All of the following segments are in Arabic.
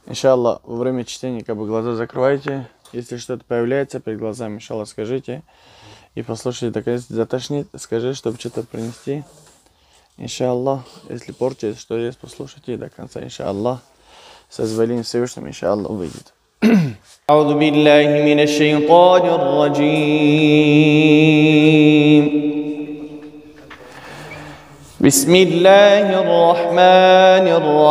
Иншаллах, во время чтения глаза закрывайте. Если что-то появляется перед глазами, иншаллах, скажите. И послушайте, если затошнит, скажи, чтобы что-то принести. Иншаллах, если порча, что есть, послушайте до конца, иншаллах. Созволим Всевышним, иншаллах, выйдет. أعوذ بالله من الشيطان الرجيم. بسم الله الرحمن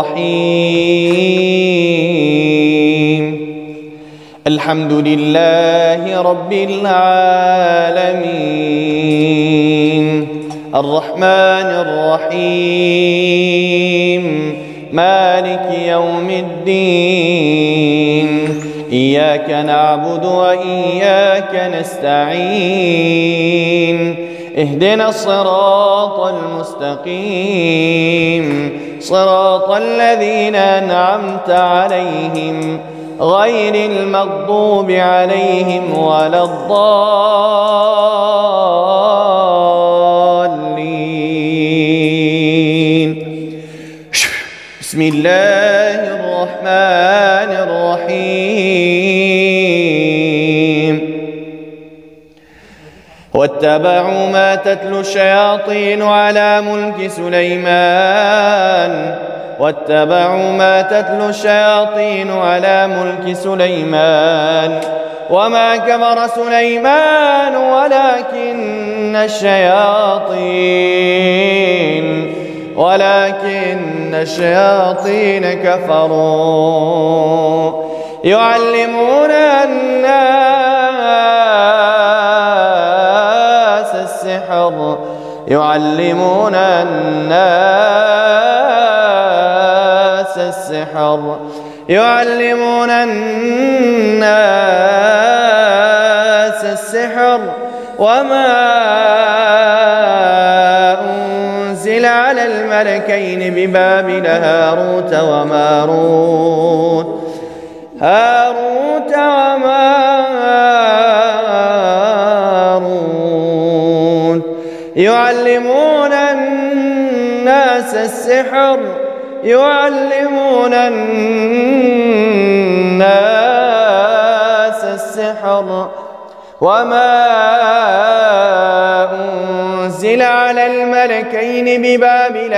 الرحيم. الحمد لله رب العالمين الرحمن الرحيم مالك يوم الدين إياك نعبد وإياك نستعين اهدنا الصراط المستقيم صراط الذين أنعمت عليهم غير المغضوب عليهم ولا الضالين. بسم الله الرحمن الرحيم. واتبعوا ما تتلو الشياطين على ملك سليمان وما كفر سليمان ولكن الشياطين كفروا يعلمون الناس السحر وما أنزل على الملكين ببابل هاروت وماروت يعلمون الناس السحر وما أنزل على الملكين ببابل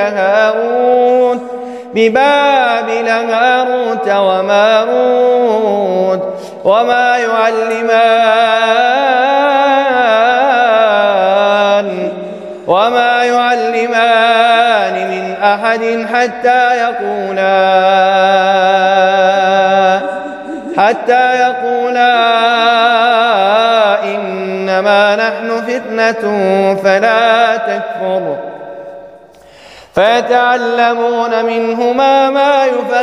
هاروت وماروت وما يعلمان من أحد حتى يقولا إنما نحن فتنة فلا تكفر فيتعلمون منهما ما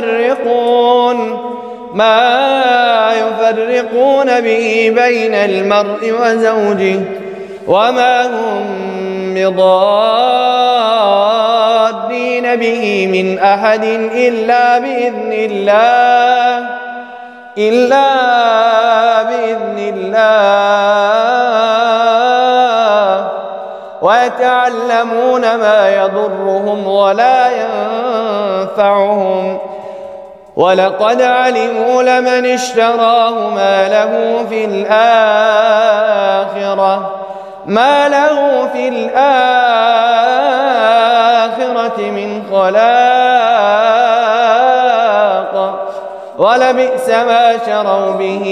يفرقون به بين المرء وزوجه وما هم بضارين به من أحد إلا بإذن الله ويتعلمون ما يضرهم ولا ينفعهم ولقد علموا لمن اشتراه ما له في الآخرة من خلاق ولبئس ما شروا به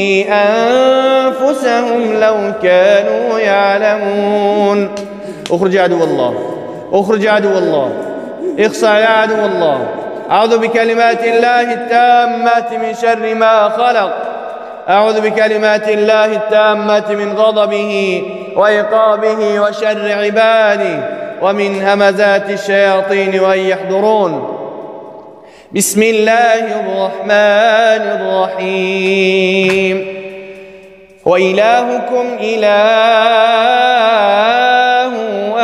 أنفسهم لو كانوا يعلمون. اخرج عدو الله اخصع يا عدو الله. أعوذ بكلمات الله التامات من شر ما خلق. أعوذ بكلمات الله التامات من غضبه وعقابه وشر عباده ومن همزات الشياطين وأن يحضرون. بسم الله الرحمن الرحيم. وإلهكم إله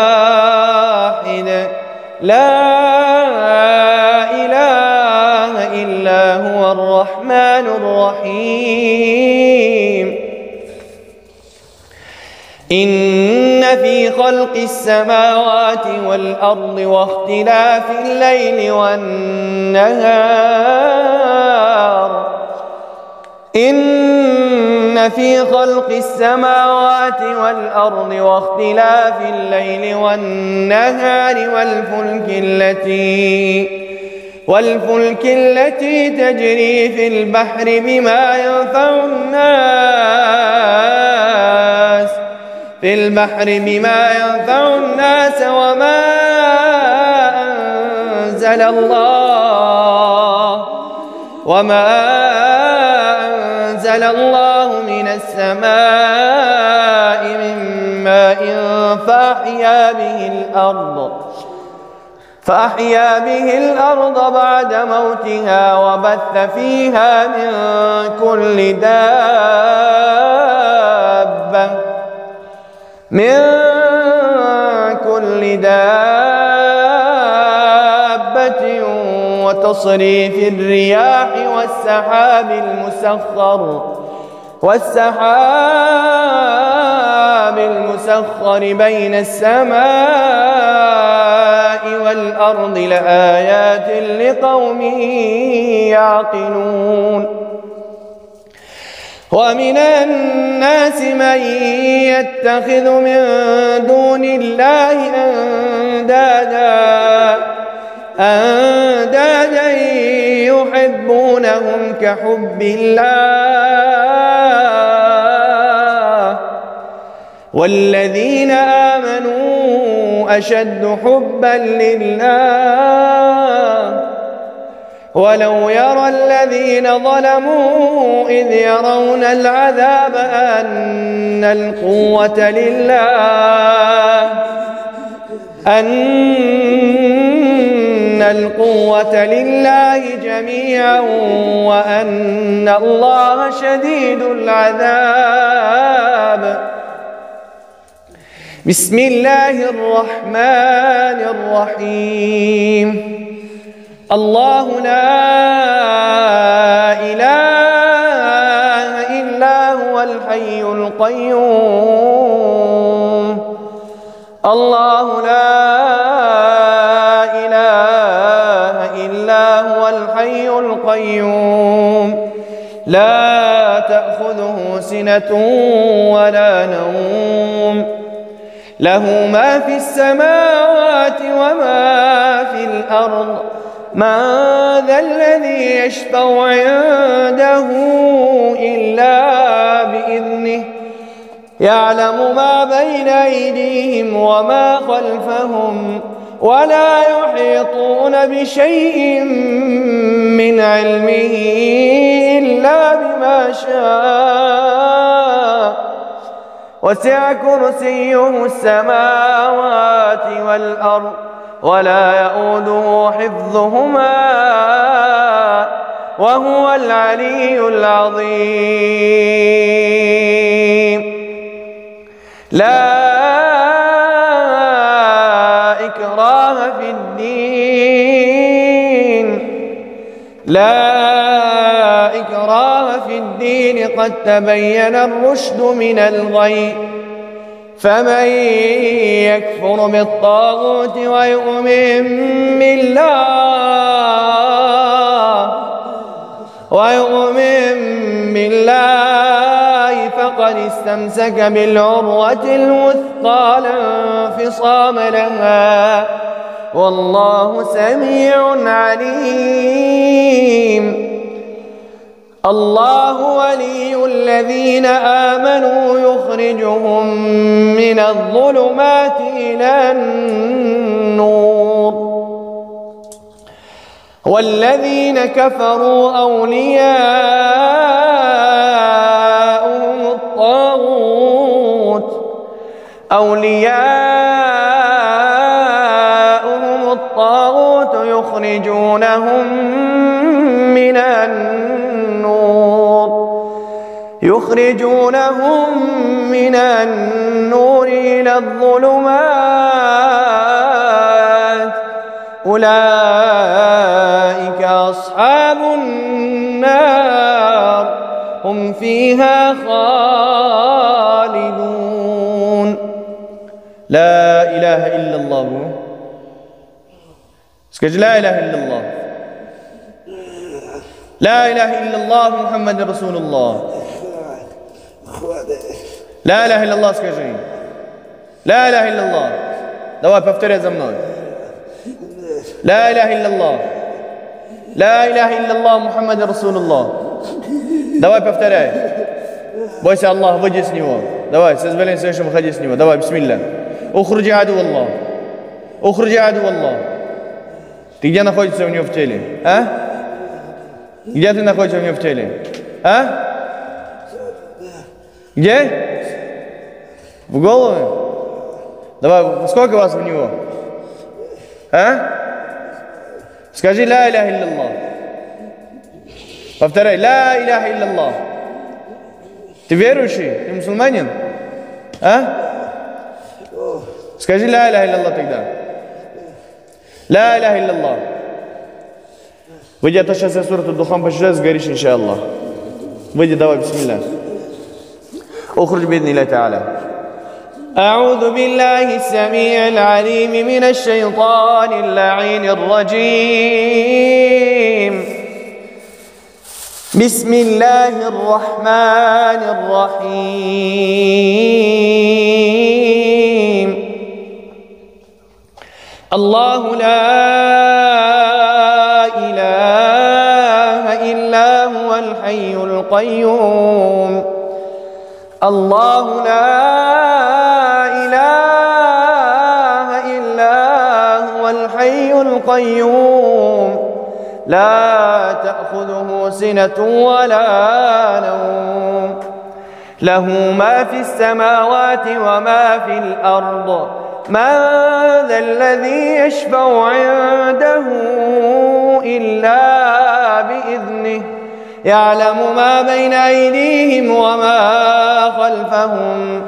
واحد لا إله إلا هو الرحمن الرحيم. إن في خلق السماوات والأرض واختلاف الليل والنهار إن في خلق السماوات والأرض واختلاف الليل والنهار والفلك التي تجري في البحر بما ينفع الناس وما أنزل الله من السماء من ماء فأحيا به الأرض بعد موتها وبث فيها من كل دابة وتصريف الرياح والسحاب المسخر بين السماء والأرض لآيات لقوم يعقلون ومن الناس من يتخذ من دون الله أندادا يحبونهم كحب الله والذين آمنوا أشد حبا لله ولو يرى الذين ظلموا إذ يرون العذاب أن القوة لله جميعا وأن الله شديد العذاب. بسم الله الرحمن الرحيم. الله لا إله إلا هو الحي القيوم. الله لا إله إلا هو الحي القيوم لا تأخذه سنة ولا نوم له ما في السماوات وما في الأرض من ذا الذي يشفع عنده إلا بإذنه يعلم ما بين أيديهم وما خلفهم ولا يحيطون بشيء من علمه إلا بما شاء وسع كرسيه السماوات والأرض ولا يؤوده حفظهما وهو العلي العظيم. لا إكراه في الدين قد تبين الرشد من الغي فمن يكفر بالطاغوت ويؤمن بالله فقد استمسك بالعروة الوثقى لا انفصام لها والله سميع عليم. الله ولي الذين آمنوا يخرجهم من الظلمات إلى النور والذين كفروا أولياؤهم الطاغوت يخرجونهم من النور إلى الظلمات أولئك أصحاب النار هم فيها خالدون. لا إله إلا الله. اسكت لا إله إلا الله. لا إله إلا الله محمد رسول الله. لا إله إلا الله скажи. لا إله إلا الله. Давай, повторяй за мной. لا إله إلا الله. لا إله إلا الله محمد رسول الله. Давай, повторяй. Бойся Аллаха, выйди с него. Давай, с изволением Всевышнего выходи с него. Давай, бисмилля. Ухруджи аду Аллах. Ухруджи аду Аллах. Ты где находишься у него в теле? А? Где ты находишься у него в теле? А? Где? В голове? Давай, сколько вас в него? А? Скажи ла иляха илляллах. Повторяй, ла иляха илляллах. Ты верующий? Ты мусульманин? А? Скажи ла иляха илляллах тогда. Ла иляха илляллах. Выйди, а то сейчас я сурат Духан почитаю, сгоришь, иншаллах. Выйди, давай, бисмилля. اخرج بإذن الله تعالى. أعوذ بالله السميع العليم من الشيطان اللعين الرجيم. بسم الله الرحمن الرحيم. الله لا إله إلا هو الحي القيوم. الله لا إله إلا هو الحي القيوم. لا تأخذه سنة ولا نوم. له ما في السماوات وما في الأرض. من ذا الذي يشفع عنده إلا بإذنه. يعلم ما بين أيديهم وما خلفهم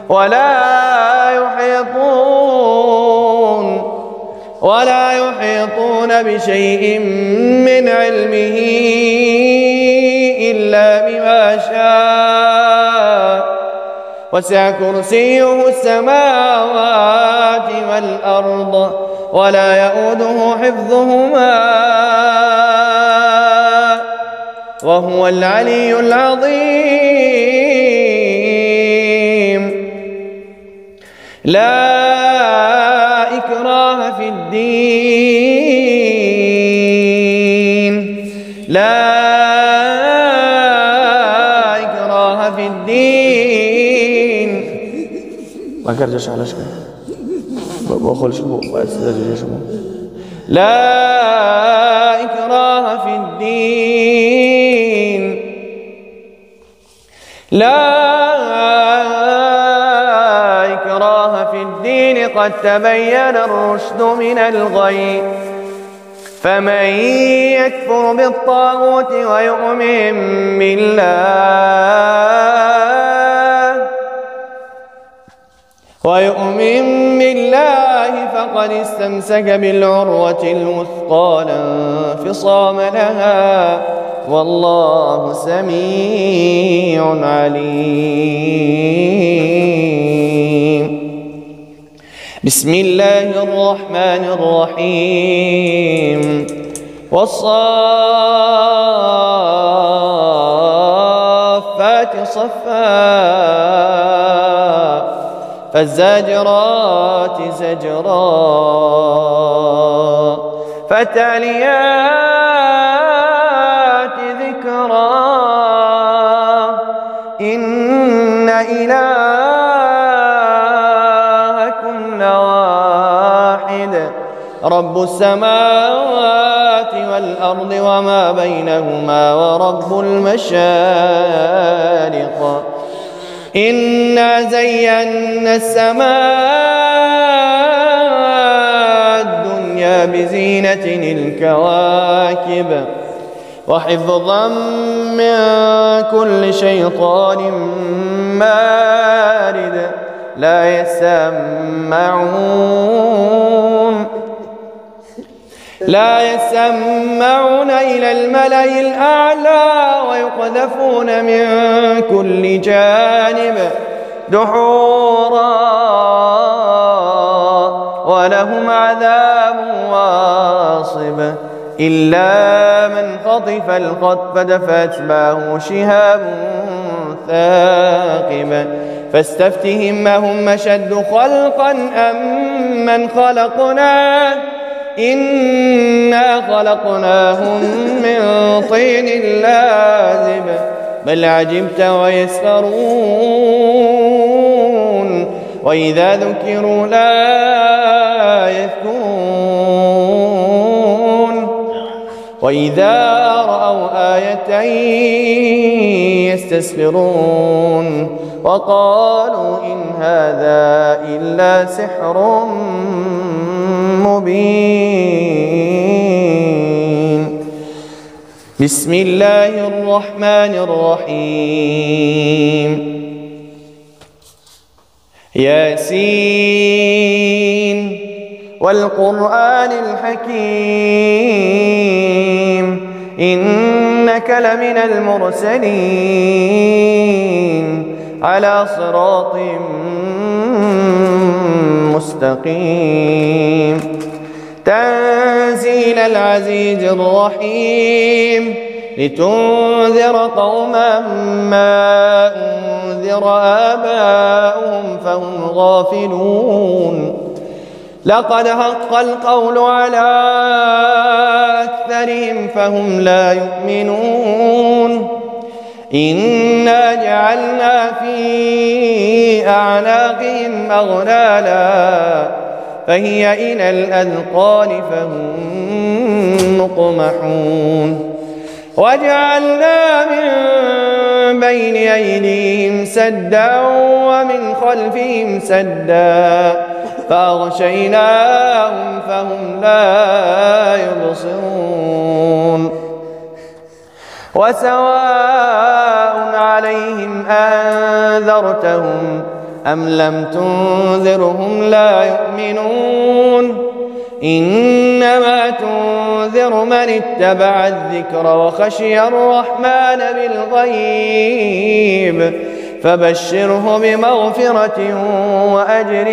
ولا يحيطون بشيء من علمه إلا بما شاء. وسع كرسيه السماوات والأرض ولا يؤوده حفظهما وهو العلي العظيم. لا إكراه في الدين. لا إكراه في الدين. ما كرجش على شكل بقول شو لا إكراه في الدين. لا إكراه في الدين قد تبين الرشد من الغي. فمن يكفر بالطاغوت ويؤمن بالله فقد استمسك بالعروة الوثقى لا انفصام لها. والله سميع عليم. بسم الله الرحمن الرحيم. والصافات صفا فالزاجرات زجرا فالتاليات ذكرا. إن إلهكم لواحد رب السماوات والأرض وما بينهما ورب المشارق. إنا زينا السماء الدنيا بزينة الكواكب وحفظا من كل شيطان مارد. لا يسمعون إلى الملأ الأعلى ويقذفون من كل جانب دحورا ولهم عذاب واصب. إلا من خطف الخطفة فأتبعه شهاب ثاقب فاستفتهم أهم أشد خلقا أم من خلقنا إنا خلقناهم من طين لازب بل عجبت ويسخرون وإذا ذكروا لا يذكرون وإذا رأوا آية يستسخرون وقالوا إن هذا إلا سحر مبين. بسم الله الرحمن الرحيم. ياسين والقرآن الحكيم إنك لمن المرسلين على صراط مستقيم تنزيل العزيز الرحيم لتنذر قوما ما أنذر آباؤهم فهم غافلون لقد حق القول على أكثرهم فهم لا يؤمنون إنا جعلنا في أعناقهم أغلالا فهي إلى الأذقان فهم مقمحون وجعلنا من بين أيديهم سدا ومن خلفهم سدا فأغشيناهم فهم لا يبصرون وسواء عليهم أنذرتهم أم لم تنذرهم لا يؤمنون إنما تنذر من اتبع الذكر وخشي الرحمن بالغيب فبشره بمغفرة وأجر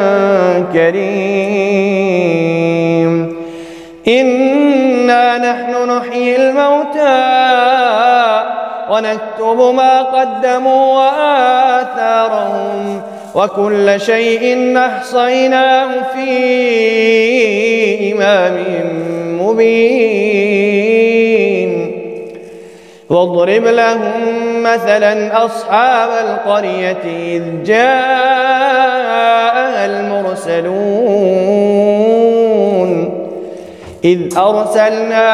كريم. إنا نحن نحيي الموتى ونكتب ما قدموا وآثارهم وكل شيء أحصيناه في إمام مبين. واضرب لهم مثلا أصحاب القرية إذ جاءها المرسلون إذ أرسلنا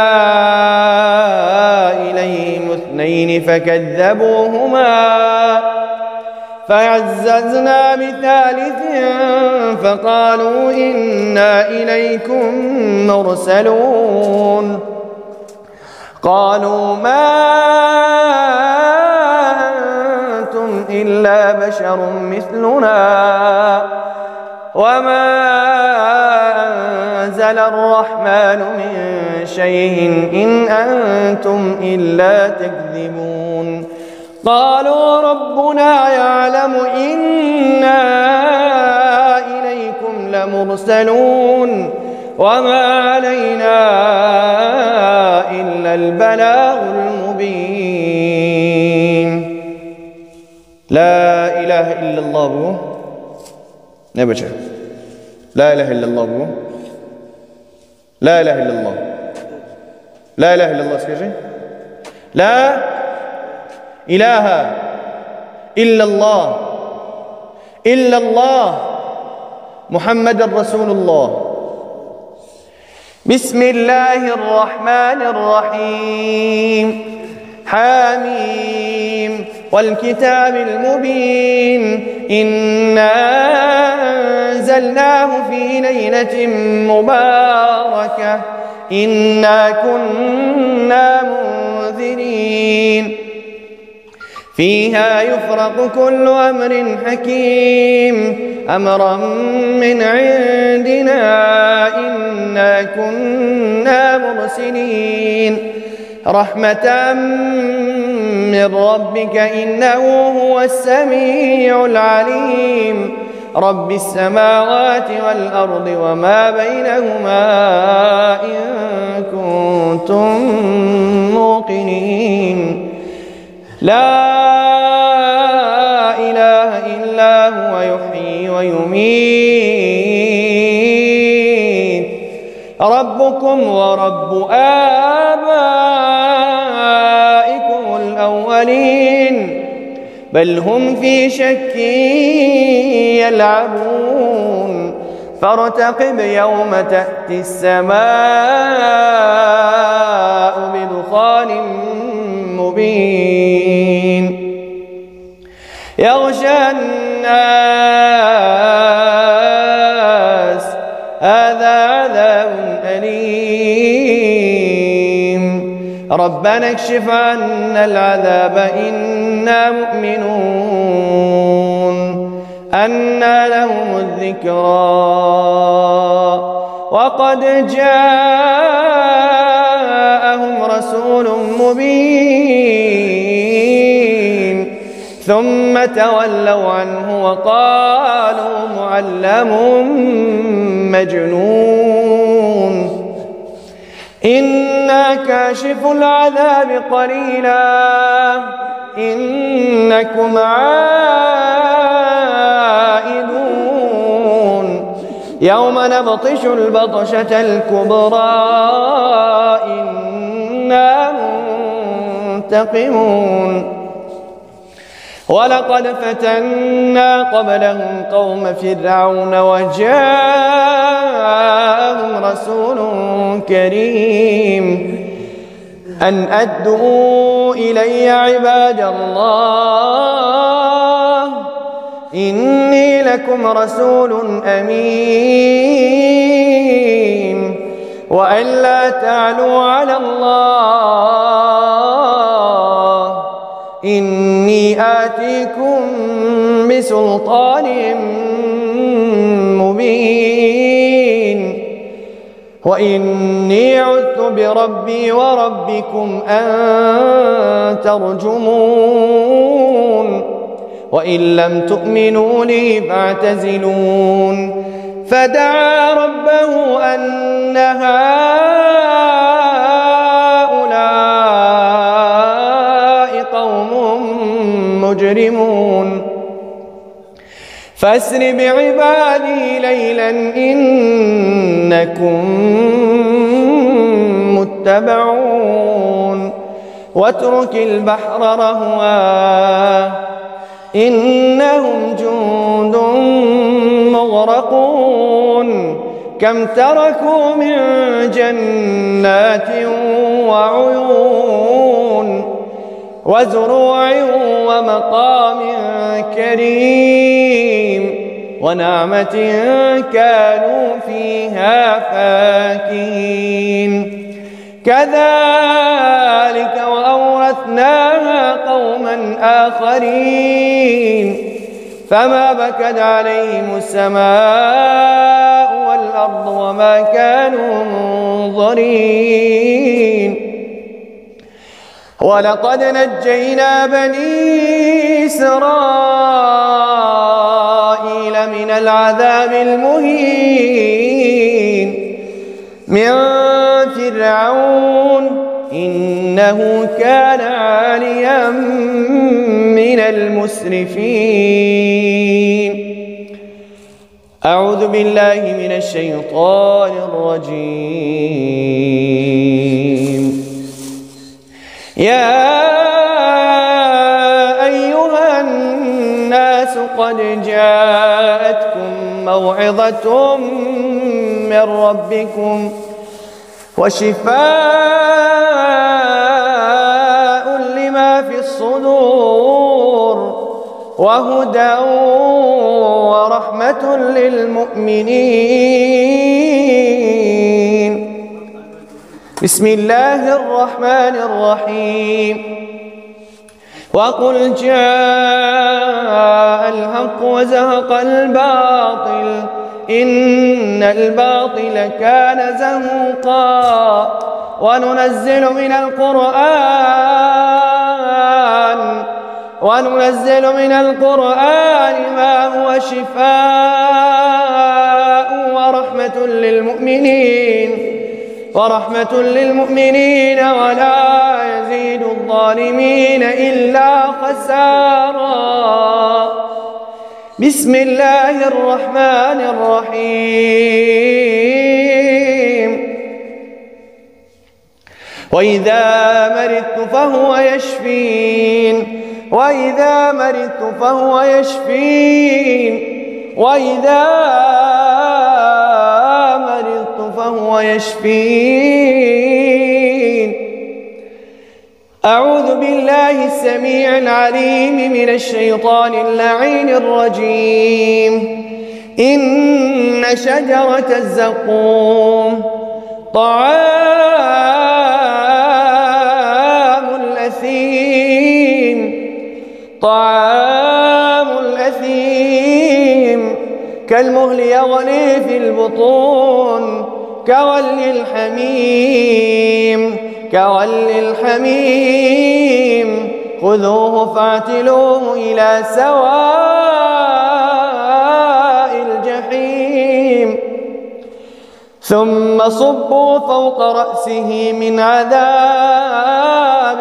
إليهم اثنين فكذبوهما فعززنا بثالث فقالوا إنا إليكم مرسلون قالوا ما أنتم إلا بشر مثلنا وما أنزل الرحمن من شيء إن أنتم إلا تكذبون قالوا ربنا يعلم إنا إليكم لمرسلون وما علينا إلا البلاغ المبين. لا إله إلا الله بو نبجه لا إله إلا الله بو لا إله إلا الله لا إله إلا الله سكجي لا إله إلا الله محمد رسول الله. بسم الله الرحمن الرحيم. حاميم والكتاب المبين إنا أنزلناه في ليلة مباركة إنا كنا منذرين فيها يفرق كل أمر حكيم أمرا من عندنا إنا كنا مرسلين رحمة من ربك إنه هو السميع العليم رب السماوات والأرض وما بينهما إن كنتم موقنين لا إله إلا هو يحيي ويميت ربكم ورب آبائكم الأولين بل هم في شك يلعبون فارتقب يوم تأتي السماء بدخان مبين يغشى الناس هذا عذاب أليم ربنا اكشف عنا العذاب إنا مؤمنون أنى لهم الذكرى وقد جاءهم رسول مبين ثم تولوا عنه وقالوا معلم مجنون إنا كاشف العذاب قليلا إنكم عائدون يوم نبطش البطشة الكبرى إنا منتقمون ولقد فتنا قبلهم قوم فرعون وجاءهم رسول كريم أن أدوا إلي عباد الله إني لكم رسول أمين وأن لا تعلوا على الله إني آتيكم بسلطان مبين وإني عذت بربي وربكم أن ترجمون وإن لم تؤمنوا لي فاعتزلون فدعا ربه أن هؤلاء قوم مجرمون فاسر بعبادي ليلا إنكم متبعون واترك البحر رهوا إنهم جند مغرقون كم تركوا من جنات وعيون وزروع ومقام كريم ونعمة كانوا فيها فاكهين كذلك وأورثناها قوما آخرين فما بكت عليهم السماء والأرض وما كانوا منظرين ولقد نجينا بني إسرائيل من العذاب المهين من فرعون إنه كان عاليا من المسرفين أعوذ بالله من الشيطان الرجيم يا أيها الناس قد جاءتكم موعظة من ربكم وشفاء لما في الصدور وهدى ورحمة للمؤمنين بسم الله الرحمن الرحيم وقل جاء الحق وزهق الباطل إن الباطل كان زهوقا وننزل من القرآن وننزل من القرآن ما هو شفاء ورحمة للمؤمنين ولا يزيد الظالمين إلا خسارا. بسم الله الرحمن الرحيم. وإذا مرضت فهو يشفين وإذا مرضت فهو يشفين وإذا مرضت فهو يشفين. أعوذ بالله السميع العليم من الشيطان اللعين الرجيم. إن شجرة الزقوم طعام الأثيم كالمهل يغلي في البطون كغلي الحميم خذوه فاعتلوه إلى سواء الجحيم ثم صبوا فوق رأسه من عذاب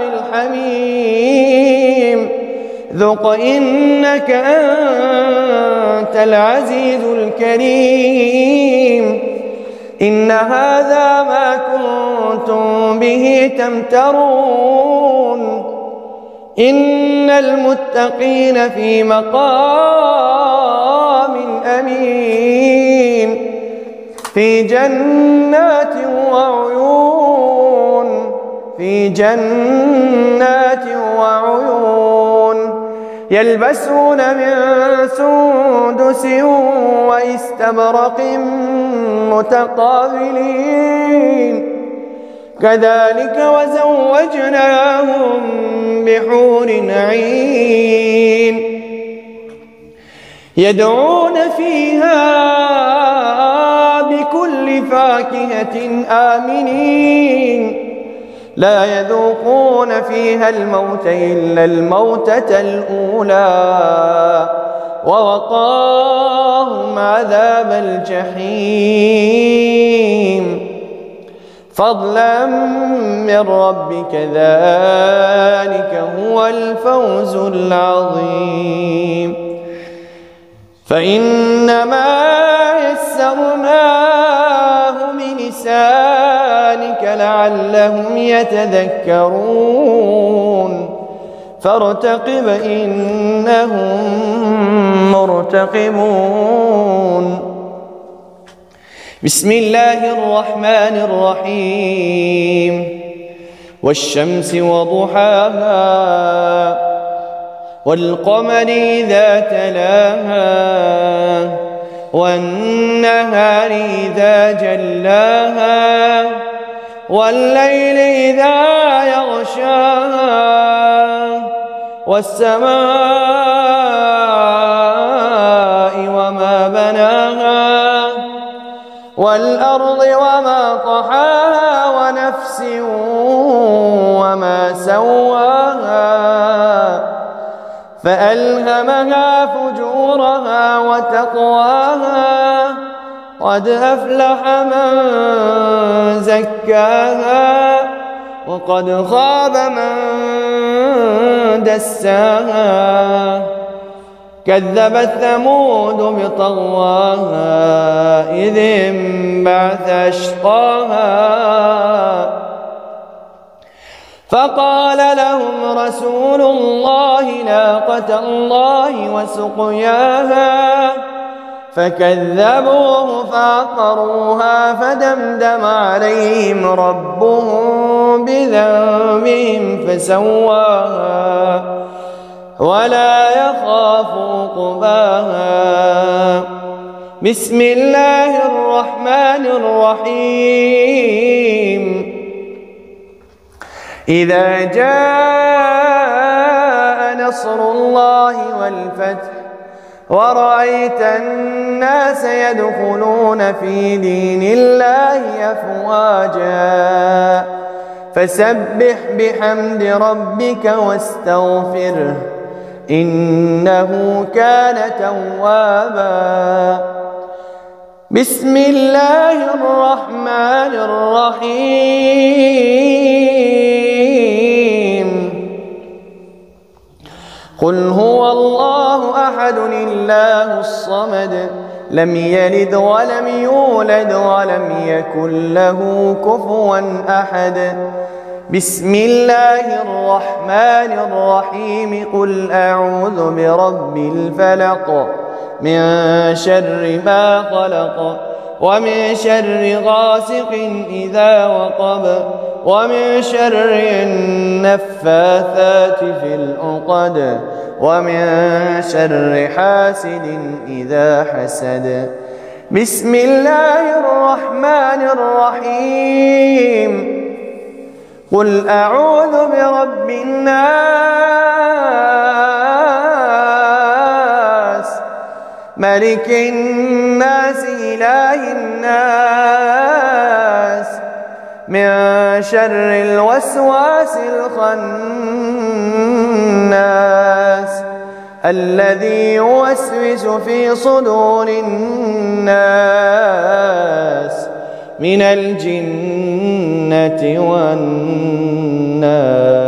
الحميم ذق إنك أنت العزيز الكريم. إن هذا ما كنتم به تمترون. إن المتقين في مقام أمين في جنات وعيون يلبسون من سندس واستبرق متقابلين كذلك وزوجناهم بحور عين يدعون فيها بكل فاكهة آمنين لا يذوقون فيها الموت إلا الموتة الأولى ووقاهم عذاب الجحيم فضلا من ربك ذلك هو الفوز العظيم. فإنما يسرناه بلسانك لعلهم يتذكرون فارتقب إنهم مرتقبون. بسم الله الرحمن الرحيم. والشمس وضحاها والقمر إذا تلاها والنهار إذا جلاها والليل إذا يغشاها والسماء وما بناها والأرض وما طحاها ونفس وما سواها فألهمها فجورها وتقواها قد أفلح من زكاها وقد خاب من دساها كذبت ثمود بطغواها إذ انبعث أشقاها فقال لهم رسول الله ناقة الله وسقياها فكذبوه فعقروها فدمدم عليهم ربهم بذنبهم فسواها ولا يخاف عقباها. بسم الله الرحمن الرحيم. إذا جاء نصر الله والفتح ورأيت الناس يدخلون في دين الله أفواجا فسبح بحمد ربك واستغفره إنه كان توابا. بسم الله الرحمن الرحيم. قل هو الله أحد الله الصمد لم يلد ولم يولد ولم يكن له كفوا أحد. بسم الله الرحمن الرحيم. قل أعوذ برب الفلق من شر ما خلق ومن شر غاسق إذا وقب ومن شر النفاثات في العقد ومن شر حاسد إذا حسد. بسم الله الرحمن الرحيم. قل أعوذ برب الناس ملك الناس إله الناس من شر الوسواس الخناس الذي يوسوس في صدور الناس من الجنة والناس.